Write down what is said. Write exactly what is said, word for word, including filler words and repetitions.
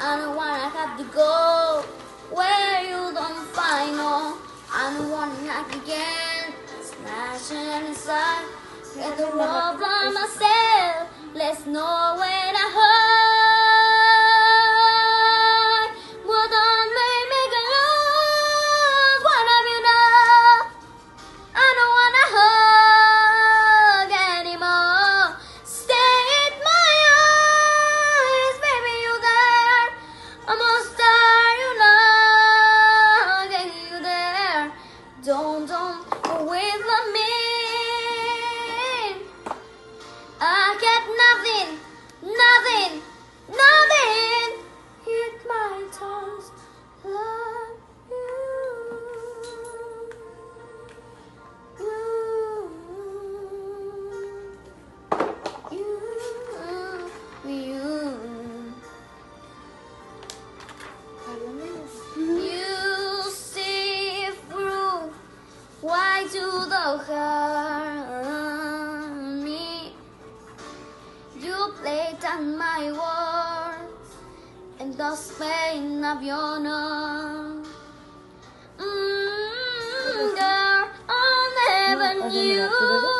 I don't wanna have to go where you don't find no. I don't wanna knock again, smashing inside. Get the world by myself. Let's know when I hurt. Well, don't make me get lost. What have you done? I don't wanna hug anymore. Stay in my eyes, baby, you there. Almost there, you know, getting you there. Don't, don't always love me. I get nothing, nothing, nothing. Hit my toes, love you. You, you, you. You see through. Why do thou hurt me? You play down my words and thus pain of your nose. Mm, girl, I never knew.